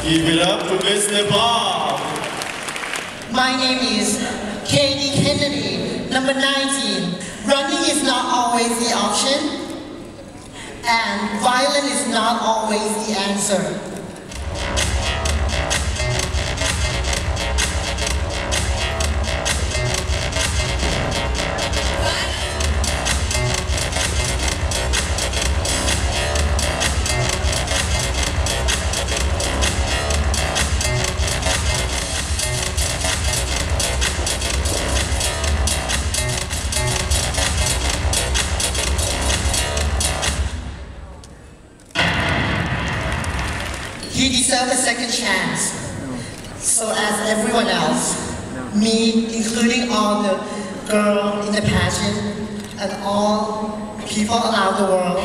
Give it up to Miss Nepal. My name is Katie Kennedy, number 19. Running is not always the option, and violence is not always the answer. You deserve a second chance. So as everyone else, me, including all the girls in the pageant, and all people around the world,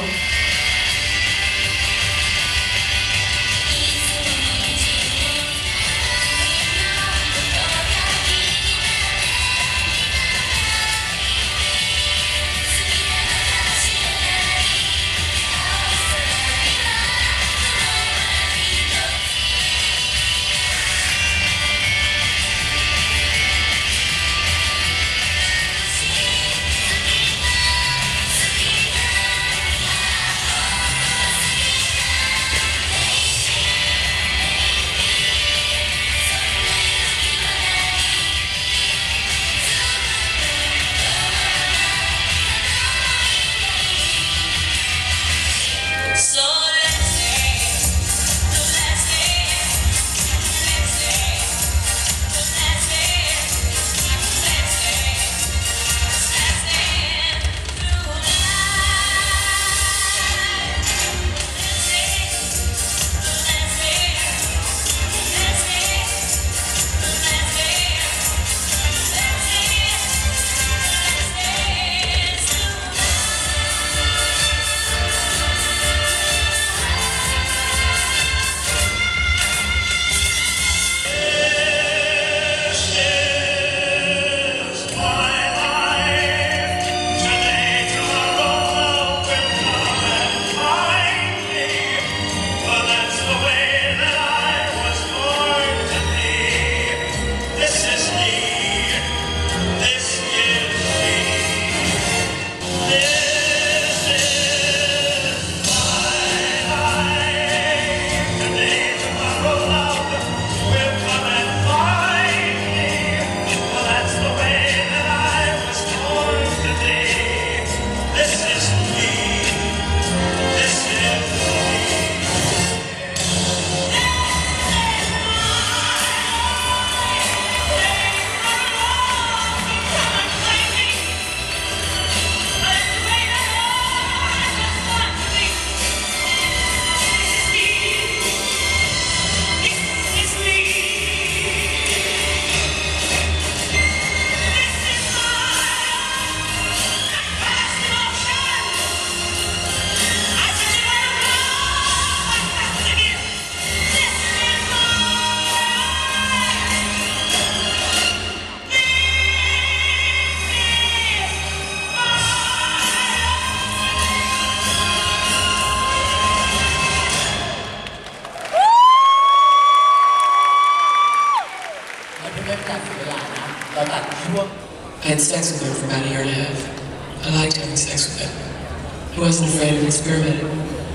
I had sex with him for about a year and a half. I liked having sex with him. He wasn't afraid of experimenting.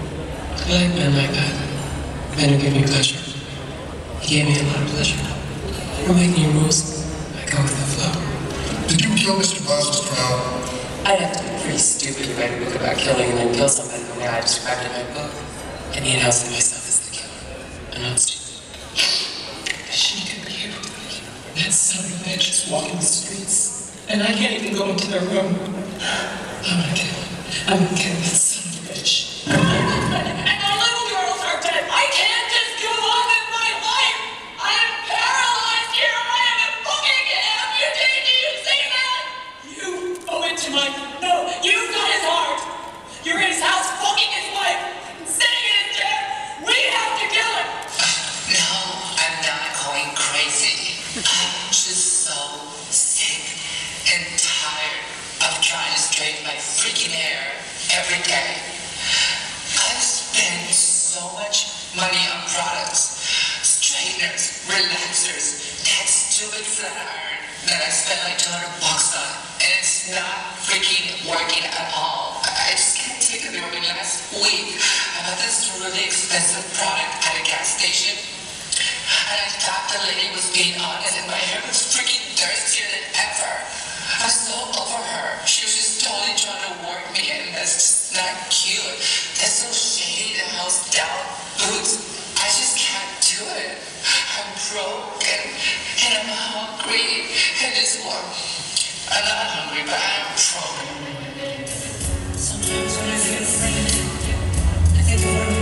I like men like that. Men who give me pleasure. He gave me a lot of pleasure. I don't make any rules. I go with the flow. Did you kill Mr. Glass's trial? I'd have to be pretty stupid to write a book about killing and then kill somebody the way I described in my book. I need to see myself as the killer. I'm not stupid. She could be here. That son of a bitch is walking the streets. And I can't even go into their room. I'm gonna kill him. I'm gonna kill that son of a bitch. And our little girls are dead. I can't just go on with my life. I am paralyzed here. I am a fucking amputee. Do you see that? You go into my... No, you've got his heart. You're in his house fucking his wife. Sitting in his chair. We have to kill him. No, I'm not going crazy. I'm just so sick and tired of trying to straighten my freaking hair every day. I've spent so much money on products, relaxers, that stupid flat iron that I spent like $200 on, and it's not freaking working at all. I just can't take it. They were last week. I bought this really expensive product at a gas station, and I thought the lady was being honest, and my hair was freaking dirtier than ever. I was so over her. She was just totally trying to work me, and that's just not cute. That's so shady, the house down boots. I just can't do it. I'm broken, and I'm hungry, and it's warm. I'm not hungry, but I'm broken. Sometimes when I feel afraid, I think of what